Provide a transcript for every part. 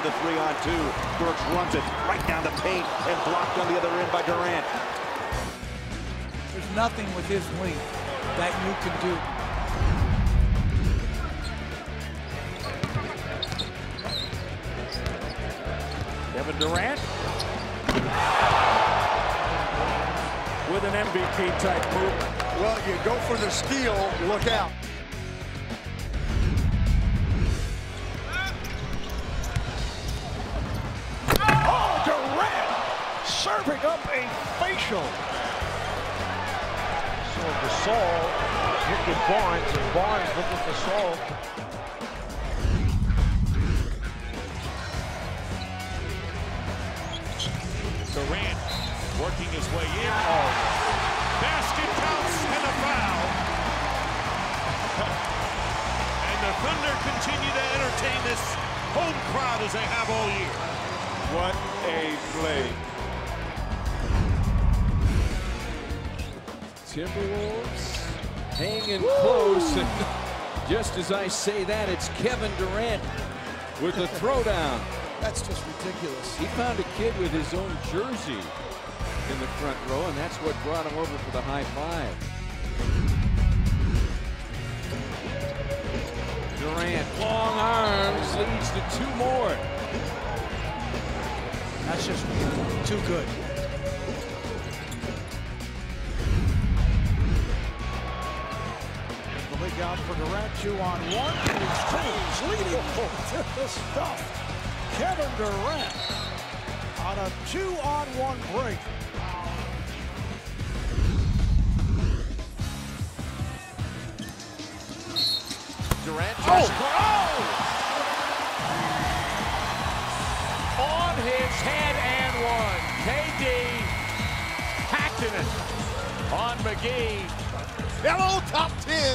with a 3-on-2. Burks runs it right down the paint and blocked on the other end by Durant. There's nothing with his length that you can do. Kevin Durant with an MVP type move. Well, you go for the steal, look out. Oh, Durant serving up a facial. So Gasol hit Barnes, and Barnes looking for Gasol. Durant working his way in. Oh. Basket counts and a foul. And the Thunder continue to entertain this home crowd as they have all year. What a play. Timberwolves hanging close, and just as I say that, it's Kevin Durant with the throwdown. That's just ridiculous. He found a kid with his own jersey in the front row, and that's what brought him over for the high five. Durant, long arms, leads to 2 more. That's just too good. The league out for Durant, 2-on-1. He's leading to the stuff. Kevin Durant on a 2-on-1 break. Durant. On his head and one. KD hacking it on McGee. Hello, top 10.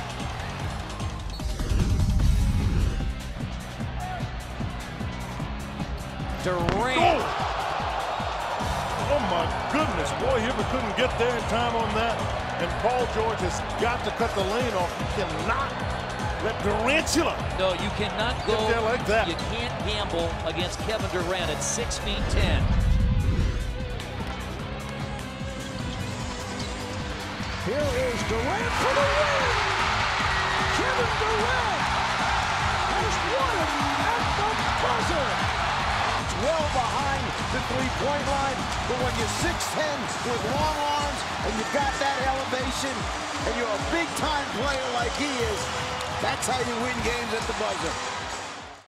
Durant. Oh my goodness, boy, Hibbert couldn't get there in time on that. And Paul George has got to cut the lane off. You cannot let Durantula. No, you cannot go there like that. You can't gamble against Kevin Durant at 6'10". Here is Durant for the win. Kevin Durant has won it at the buzzer. It's well behind the three-point line, but when you're 6'10" with long arms and you've got that elevation and you're a big-time player like he is, that's how you win games at the buzzer.